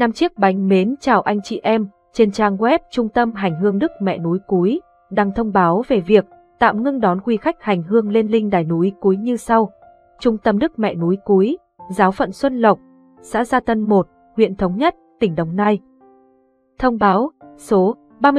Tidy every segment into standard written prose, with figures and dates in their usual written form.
5 chiếc bánh mến chào anh chị em. Trên trang web Trung tâm Hành hương Đức Mẹ núi Cúi đăng thông báo về việc tạm ngưng đón quý khách hành hương lên linh đài núi Cúi như sau. Trung tâm Đức Mẹ núi Cúi, Giáo phận Xuân Lộc, xã Gia Tân 1, huyện Thống Nhất, tỉnh Đồng Nai. Thông báo số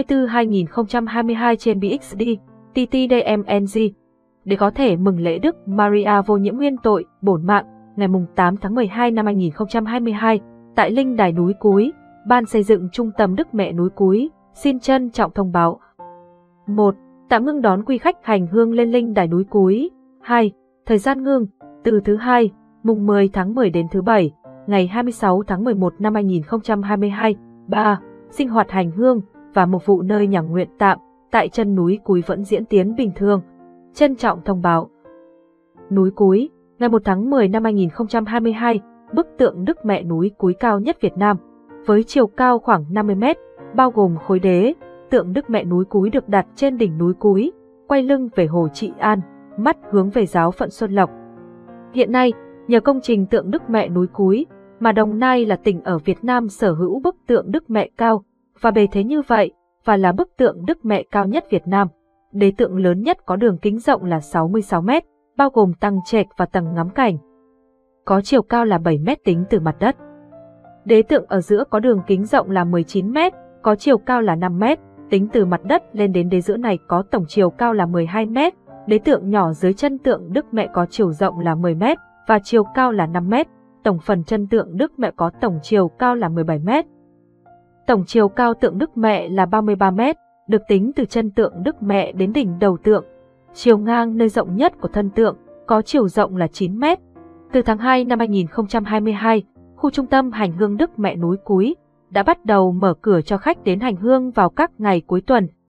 34/2022 trên BXD, TTDMNG. Để có thể mừng lễ Đức Maria vô nhiễm nguyên tội, bổn mạng, ngày 8 tháng 12 năm 2022, tại linh đài núi Cúi, Ban xây dựng Trung tâm Đức Mẹ núi Cúi xin trân trọng thông báo. 1. Tạm ngưng đón quý khách hành hương lên linh đài núi Cúi. 2. Thời gian ngưng, từ thứ Hai, mùng 10 tháng 10 đến thứ Bảy, ngày 26 tháng 11 năm 2022. 3. Sinh hoạt hành hương và mục vụ nơi nhà nguyện tạm tại chân núi Cúi vẫn diễn tiến bình thường. Trân trọng thông báo. Núi Cúi, ngày 1 tháng 10 năm 2022, bức tượng Đức Mẹ núi Cúi cao nhất Việt Nam, với chiều cao khoảng 50 m, bao gồm khối đế. Tượng Đức Mẹ núi Cúi được đặt trên đỉnh núi Cúi, quay lưng về Hồ Trị An, mắt hướng về Giáo phận Xuân Lộc. Hiện nay, nhờ công trình tượng Đức Mẹ núi Cúi mà Đồng Nai là tỉnh ở Việt Nam sở hữu bức tượng Đức Mẹ cao và bề thế như vậy, và là bức tượng Đức Mẹ cao nhất Việt Nam. Đế tượng lớn nhất có đường kính rộng là 66 m, bao gồm tầng trệt và tầng ngắm cảnh. Có chiều cao là 7 m tính từ mặt đất. Đế tượng ở giữa có đường kính rộng là 19 m, có chiều cao là 5 m, tính từ mặt đất lên đến đế giữa này có tổng chiều cao là 12 m. Đế tượng nhỏ dưới chân tượng Đức Mẹ có chiều rộng là 10 m và chiều cao là 5 m. Tổng phần chân tượng Đức Mẹ có tổng chiều cao là 17 m. Tổng chiều cao tượng Đức Mẹ là 33 m, được tính từ chân tượng Đức Mẹ đến đỉnh đầu tượng. Chiều ngang nơi rộng nhất của thân tượng có chiều rộng là 9 m. Từ tháng 2 năm 2022, khu trung tâm hành hương Đức Mẹ núi Cúi đã bắt đầu mở cửa cho khách đến hành hương vào các ngày cuối tuần,